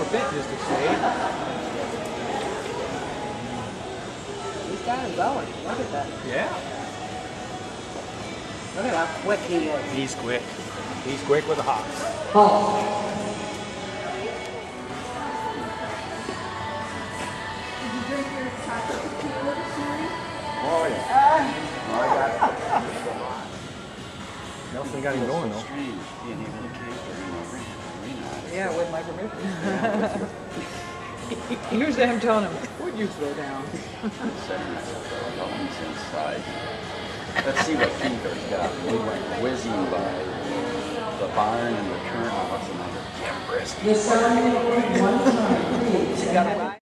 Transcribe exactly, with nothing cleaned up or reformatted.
bit just to see. He's got him going. Look at that. Yeah. Look at how quick he is. He's quick. He's quick with the hops. Oh. Did you drink your chocolate tequila this morning? Oh, yeah. Uh, Oh, I got it. Nelson got him going, though. Strange being able to camper in a arena. Yeah, with my permission. Usually I'm telling him, would you slow down? Setting myself up elements inside. Let's see what Kinko's got. We went whizzing by the barn and the current house and I heard Jim Brisky. The sun, one time, please.